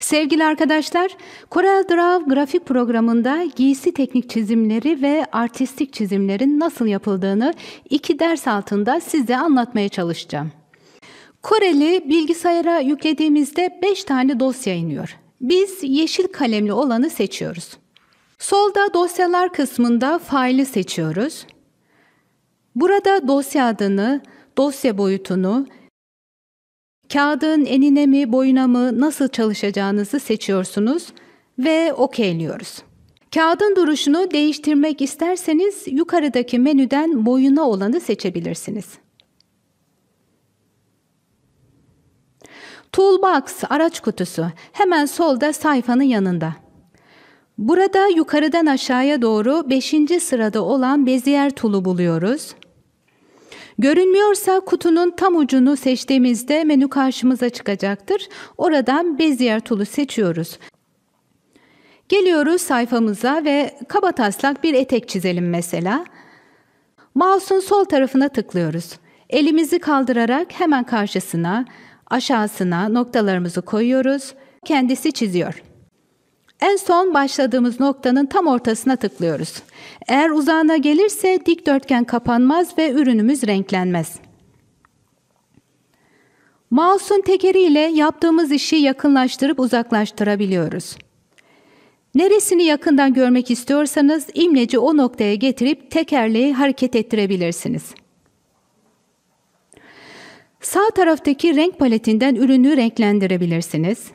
Sevgili arkadaşlar, CorelDRAW grafik programında giysi teknik çizimleri ve artistik çizimlerin nasıl yapıldığını 2 ders altında size anlatmaya çalışacağım. Corel'i bilgisayara yüklediğimizde 5 tane dosya iniyor. Biz yeşil kalemli olanı seçiyoruz. Solda dosyalar kısmında faili seçiyoruz. Burada dosya adını, dosya boyutunu, kağıdın enine mi, boyuna mı, nasıl çalışacağınızı seçiyorsunuz ve okeyliyoruz. Kağıdın duruşunu değiştirmek isterseniz yukarıdaki menüden boyuna olanı seçebilirsiniz. Toolbox, araç kutusu, hemen solda sayfanın yanında. Burada yukarıdan aşağıya doğru 5. sırada olan Bezier tool'u buluyoruz. Görünmüyorsa kutunun tam ucunu seçtiğimizde menü karşımıza çıkacaktır. Oradan Bezier tool'u seçiyoruz. Geliyoruz sayfamıza ve kabataslak bir etek çizelim mesela. Mouse'un sol tarafına tıklıyoruz. Elimizi kaldırarak hemen karşısına, aşağısına noktalarımızı koyuyoruz. Kendisi çiziyor. En son başladığımız noktanın tam ortasına tıklıyoruz. Eğer uzağına gelirse dikdörtgen kapanmaz ve ürünümüz renklenmez. Mouse'un tekeriyle yaptığımız işi yakınlaştırıp uzaklaştırabiliyoruz. Neresini yakından görmek istiyorsanız imleci o noktaya getirip tekerleği hareket ettirebilirsiniz. Sağ taraftaki renk paletinden ürünü renklendirebilirsiniz.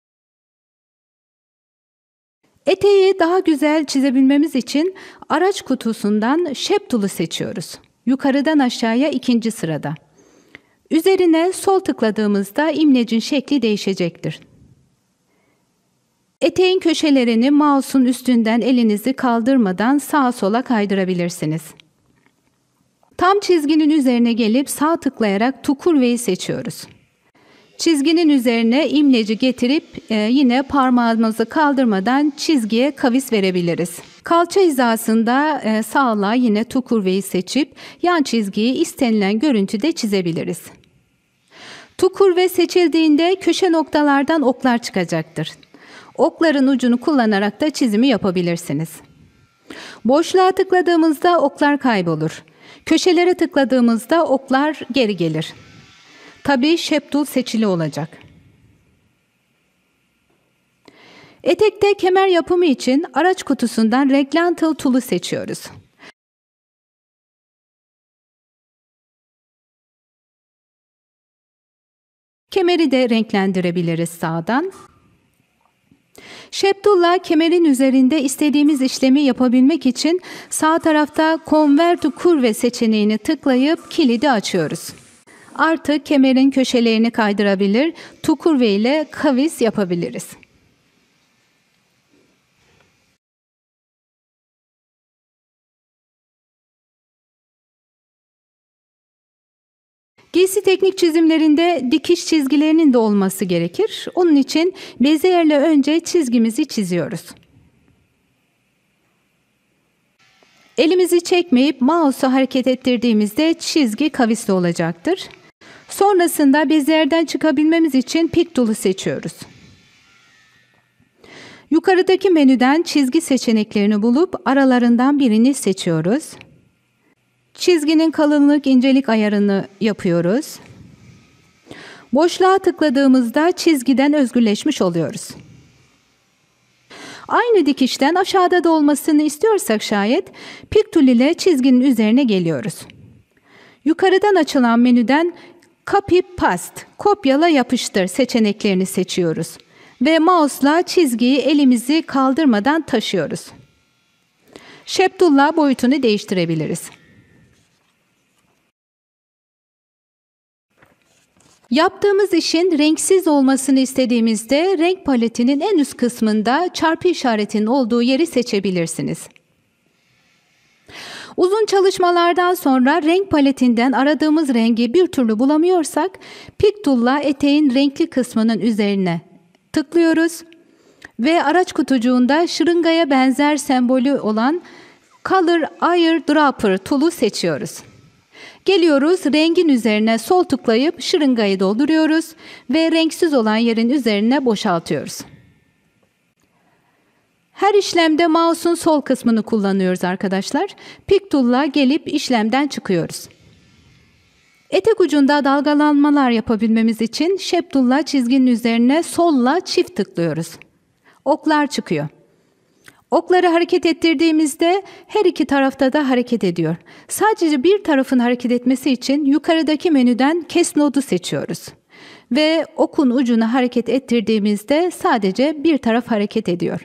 Eteği daha güzel çizebilmemiz için araç kutusundan Shape Tool'u seçiyoruz. Yukarıdan aşağıya 2. sırada. Üzerine sol tıkladığımızda imlecin şekli değişecektir. Eteğin köşelerini mouse'un üstünden elinizi kaldırmadan sağa sola kaydırabilirsiniz. Tam çizginin üzerine gelip sağ tıklayarak To Curve'yi seçiyoruz. Çizginin üzerine imleci getirip yine parmağımızı kaldırmadan çizgiye kavis verebiliriz. Kalça hizasında sağla yine To Curve'yi seçip yan çizgiyi istenilen görüntüde çizebiliriz. To Curve seçildiğinde köşe noktalardan oklar çıkacaktır. Okların ucunu kullanarak da çizimi yapabilirsiniz. Boşluğa tıkladığımızda oklar kaybolur. Köşelere tıkladığımızda oklar geri gelir. Tabii Shape Tool seçili olacak. Etekte kemer yapımı için araç kutusundan Rectangle Tool'u seçiyoruz. Kemeri de renklendirebiliriz sağdan. Shape Tool'la kemerin üzerinde istediğimiz işlemi yapabilmek için sağ tarafta Convert to Curve seçeneğini tıklayıp kilidi açıyoruz. Artık kemerin köşelerini kaydırabilir, To Curve ile kavis yapabiliriz. Giysi teknik çizimlerinde dikiş çizgilerinin de olması gerekir. Onun için Bezier'le önce çizgimizi çiziyoruz. Elimizi çekmeyip mouse'u hareket ettirdiğimizde çizgi kavisli olacaktır. Sonrasında Bezier'den çıkabilmemiz için Pick Tool'u seçiyoruz. Yukarıdaki menüden çizgi seçeneklerini bulup aralarından birini seçiyoruz. Çizginin kalınlık, incelik ayarını yapıyoruz. Boşluğa tıkladığımızda çizgiden özgürleşmiş oluyoruz. Aynı dikişten aşağıda da olmasını istiyorsak şayet Pick Tool ile çizginin üzerine geliyoruz. Yukarıdan açılan menüden Copy Paste, kopyala yapıştır seçeneklerini seçiyoruz. Ve mouse'la çizgiyi elimizi kaldırmadan taşıyoruz. Shape Tool'la boyutunu değiştirebiliriz. Yaptığımız işin renksiz olmasını istediğimizde renk paletinin en üst kısmında çarpı işaretinin olduğu yeri seçebilirsiniz. Uzun çalışmalardan sonra renk paletinden aradığımız rengi bir türlü bulamıyorsak Pick Tool'la eteğin renkli kısmının üzerine tıklıyoruz ve araç kutucuğunda şırıngaya benzer sembolü olan Color Eyedropper Tool'u seçiyoruz. Geliyoruz, rengin üzerine sol tıklayıp şırıngayı dolduruyoruz ve renksiz olan yerin üzerine boşaltıyoruz. Her işlemde mouse'un sol kısmını kullanıyoruz arkadaşlar. Pick tool'la gelip işlemden çıkıyoruz. Etek ucunda dalgalanmalar yapabilmemiz için Shape tool'la çizginin üzerine solla çift tıklıyoruz. Oklar çıkıyor. Okları hareket ettirdiğimizde her iki tarafta da hareket ediyor. Sadece bir tarafın hareket etmesi için yukarıdaki menüden Kes Node'u seçiyoruz. Ve okun ucunu hareket ettirdiğimizde sadece bir taraf hareket ediyor.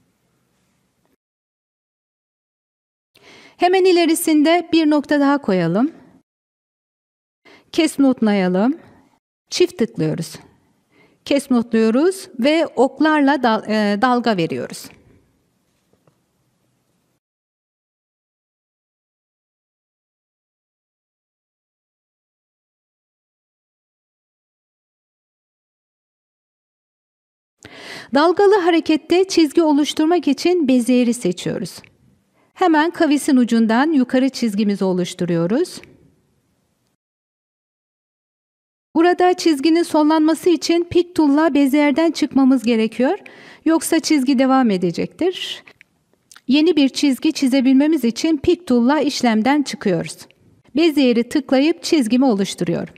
Hemen ilerisinde bir nokta daha koyalım. Kes node'layalım. Çift tıklıyoruz. Kes node'luyoruz ve oklarla dalga veriyoruz. Dalgalı harekette çizgi oluşturmak için Bezier'i seçiyoruz. Hemen kavisin ucundan yukarı çizgimizi oluşturuyoruz. Burada çizginin sonlanması için Pick tool'la Bezier'den çıkmamız gerekiyor. Yoksa çizgi devam edecektir. Yeni bir çizgi çizebilmemiz için Pick tool'la işlemden çıkıyoruz. Bezier'i tıklayıp çizgimi oluşturuyorum.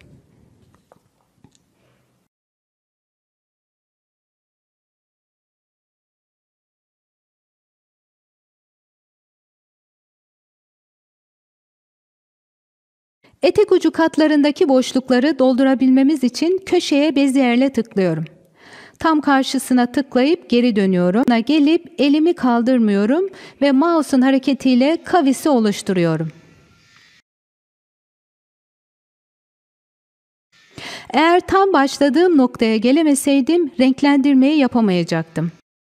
Etek ucu katlarındaki boşlukları doldurabilmemiz için köşeye Bezier'le tıklıyorum. Tam karşısına tıklayıp geri dönüyorum. Gelip elimi kaldırmıyorum ve mouse'un hareketiyle kavisi oluşturuyorum. Eğer tam başladığım noktaya gelemeseydim renklendirmeyi yapamayacaktım.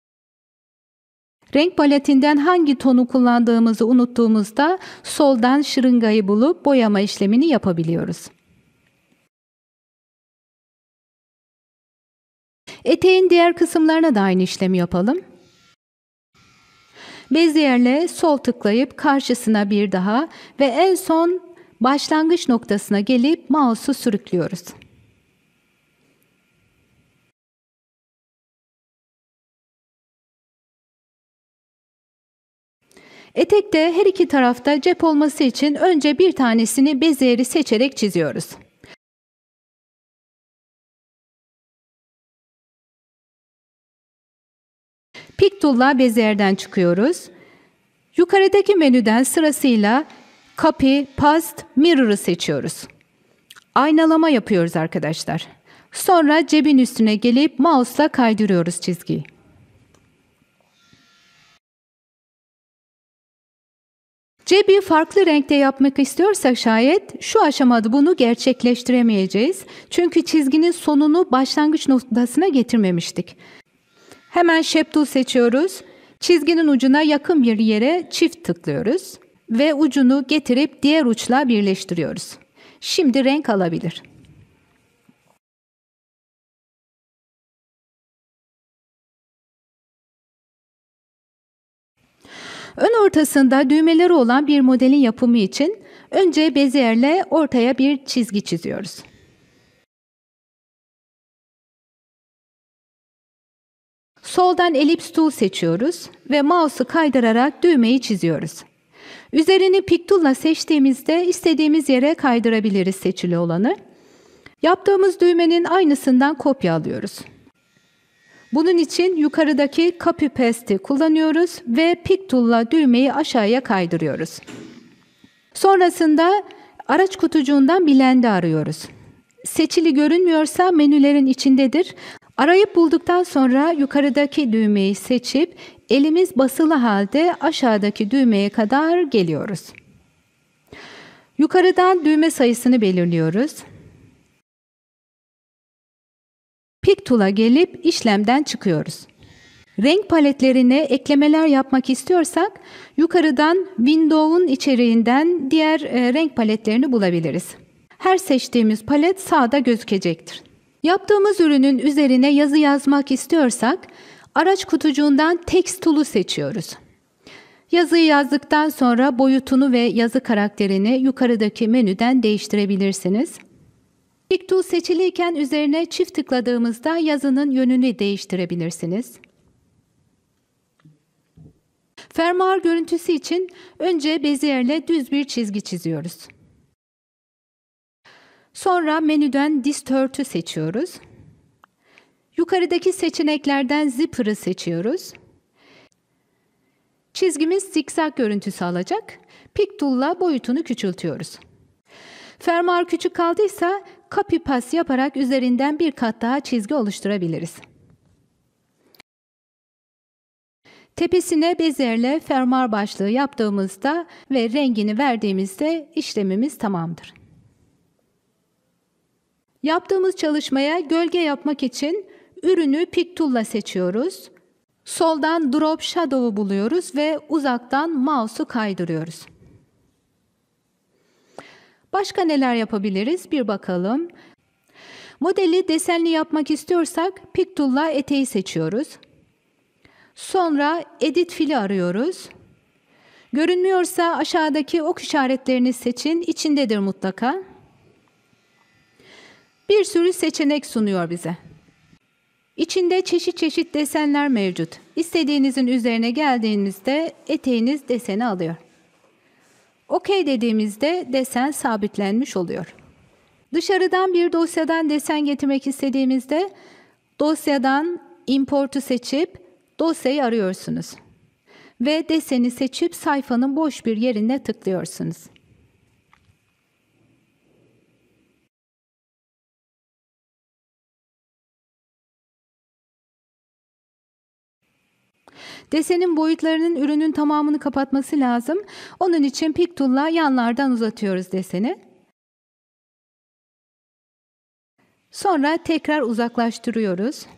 Renk paletinden hangi tonu kullandığımızı unuttuğumuzda soldan şırıngayı bulup boyama işlemini yapabiliyoruz. Eteğin diğer kısımlarına da aynı işlemi yapalım. Bezier'le sol tıklayıp karşısına bir daha ve en son başlangıç noktasına gelip mouse'u sürüklüyoruz. Etekte her iki tarafta cep olması için önce bir tanesini Bezier'i seçerek çiziyoruz. Pick tool'la Bezier'den çıkıyoruz. Yukarıdaki menüden sırasıyla Copy, Paste, Mirror'ı seçiyoruz. Aynalama yapıyoruz arkadaşlar. Sonra cebin üstüne gelip mouse'la kaydırıyoruz çizgiyi. Cebi farklı renkte yapmak istiyorsak şayet şu aşamada bunu gerçekleştiremeyeceğiz. Çünkü çizginin sonunu başlangıç noktasına getirmemiştik. Hemen Shape Tool seçiyoruz. Çizginin ucuna yakın bir yere çift tıklıyoruz ve ucunu getirip diğer uçla birleştiriyoruz. Şimdi renk alabilir. Ön ortasında düğmeleri olan bir modelin yapımı için önce Bezier'le ortaya bir çizgi çiziyoruz. Soldan Ellipse Tool seçiyoruz ve mouse'u kaydırarak düğmeyi çiziyoruz. Üzerini Pick Tool'la seçtiğimizde istediğimiz yere kaydırabiliriz seçili olanı. Yaptığımız düğmenin aynısından kopya alıyoruz. Bunun için yukarıdaki Copy Paste'i kullanıyoruz ve Pick Tool'la düğmeyi aşağıya kaydırıyoruz. Sonrasında araç kutucuğundan Blend'i arıyoruz. Seçili görünmüyorsa menülerin içindedir. Arayıp bulduktan sonra yukarıdaki düğmeyi seçip elimiz basılı halde aşağıdaki düğmeye kadar geliyoruz. Yukarıdan düğme sayısını belirliyoruz. Pick Tool'a gelip işlemden çıkıyoruz. Renk paletlerine eklemeler yapmak istiyorsak yukarıdan Window'un içeriğinden diğer renk paletlerini bulabiliriz. Her seçtiğimiz palet sağda gözükecektir. Yaptığımız ürünün üzerine yazı yazmak istiyorsak araç kutucuğundan Text Tool'u seçiyoruz. Yazıyı yazdıktan sonra boyutunu ve yazı karakterini yukarıdaki menüden değiştirebilirsiniz. Pick Tool seçiliyken üzerine çift tıkladığımızda yazının yönünü değiştirebilirsiniz. Fermuar görüntüsü için önce beziyerle düz bir çizgi çiziyoruz. Sonra menüden Distort'u seçiyoruz. Yukarıdaki seçeneklerden Zipper'ı seçiyoruz. Çizgimiz zikzak görüntüsü alacak. Pick Tool'la boyutunu küçültüyoruz. Fermuar küçük kaldıysa copy paste yaparak üzerinden bir kat daha çizgi oluşturabiliriz. Tepesine bezerle fermuar başlığı yaptığımızda ve rengini verdiğimizde işlemimiz tamamdır. Yaptığımız çalışmaya gölge yapmak için ürünü Pick Tool'la seçiyoruz. Soldan Drop Shadow'u buluyoruz ve uzaktan mouse'u kaydırıyoruz. Başka neler yapabiliriz? Bir bakalım. Modeli desenli yapmak istiyorsak Pick Tool'la eteği seçiyoruz. Sonra Edit Fill'i arıyoruz. Görünmüyorsa aşağıdaki ok işaretlerini seçin. İçindedir mutlaka. Bir sürü seçenek sunuyor bize. İçinde çeşit çeşit desenler mevcut. İstediğinizin üzerine geldiğinizde eteğiniz deseni alıyor. OK dediğimizde desen sabitlenmiş oluyor. Dışarıdan bir dosyadan desen getirmek istediğimizde dosyadan Import'u seçip dosyayı arıyorsunuz. Ve deseni seçip sayfanın boş bir yerine tıklıyorsunuz. Desenin boyutlarının ürünün tamamını kapatması lazım. Onun için Pick Tool'la yanlardan uzatıyoruz deseni. Sonra tekrar uzaklaştırıyoruz.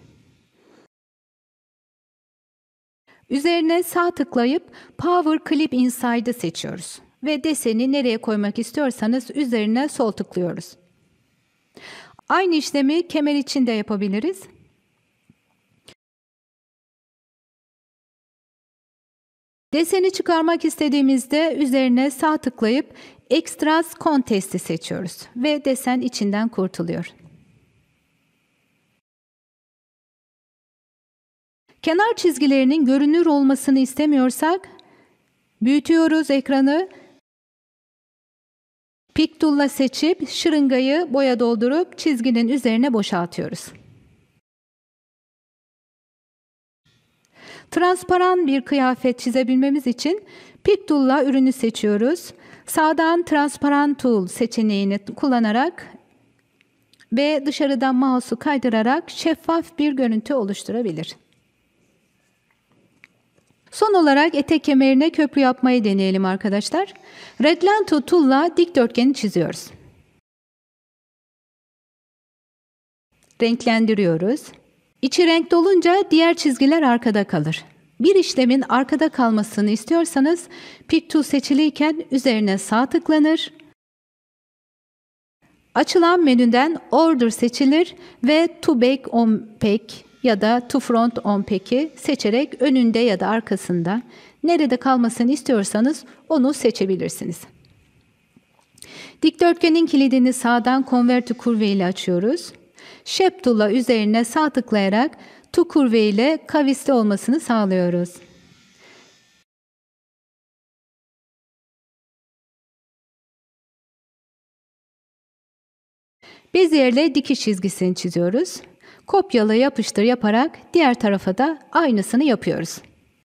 Üzerine sağ tıklayıp Power Clip Inside'ı seçiyoruz. Ve deseni nereye koymak istiyorsanız üzerine sol tıklıyoruz. Aynı işlemi kemer için de yapabiliriz. Deseni çıkarmak istediğimizde üzerine sağ tıklayıp Extras Contest'i seçiyoruz ve desen içinden kurtuluyor. Kenar çizgilerinin görünür olmasını istemiyorsak büyütüyoruz ekranı. Pick Tool'la seçip şırıngayı boya doldurup çizginin üzerine boşaltıyoruz. Transparan bir kıyafet çizebilmemiz için Pick Tool'la ürünü seçiyoruz. Sağdan Transparan Tool seçeneğini kullanarak ve dışarıdan mouse'u kaydırarak şeffaf bir görüntü oluşturabilir. Son olarak etek kemerine köprü yapmayı deneyelim arkadaşlar. Reglento Tool'la dikdörtgeni çiziyoruz. Renklendiriyoruz. İçi renk dolunca diğer çizgiler arkada kalır. Bir işlemin arkada kalmasını istiyorsanız Pick Tool seçiliyken üzerine sağ tıklanır. Açılan menüden Order seçilir ve To Back on Pack ya da To Front on Pack'i seçerek önünde ya da arkasında nerede kalmasını istiyorsanız onu seçebilirsiniz. Dikdörtgenin kilidini sağdan Convert to Curve ile açıyoruz. Shape Tool'a üzerine sağ tıklayarak To Curve ile kavisli olmasını sağlıyoruz. Beziyerle dikiş çizgisini çiziyoruz. Kopyala yapıştır yaparak diğer tarafa da aynısını yapıyoruz.